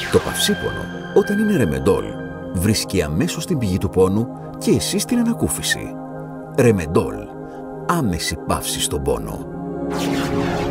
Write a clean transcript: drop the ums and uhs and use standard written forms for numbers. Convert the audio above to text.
Το παυσίπονο, όταν είναι Ρεμεντόλ, βρίσκει αμέσως την πηγή του πόνου και εσείς την ανακούφιση. Ρεμεντόλ. Άμεση παύση στον πόνο.